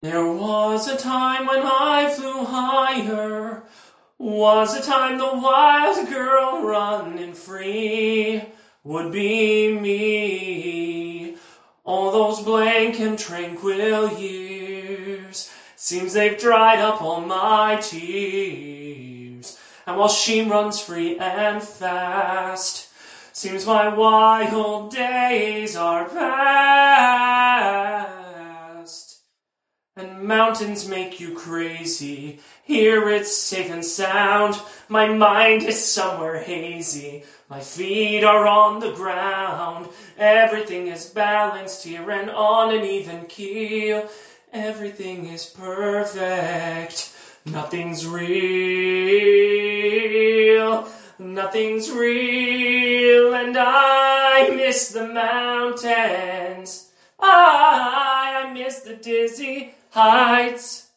There was a time when I flew higher, was a time the wild girl running free would be me. All those blank and tranquil years, seems they've dried up all my tears. And while she runs free and fast, seems my wild days are past. And mountains make you crazy, here it's safe and sound. My mind is somewhere hazy, my feet are on the ground. Everything is balanced here and on an even keel. Everything is perfect, nothing's real. Nothing's real, and I miss the mountains. I miss the dizzy heights.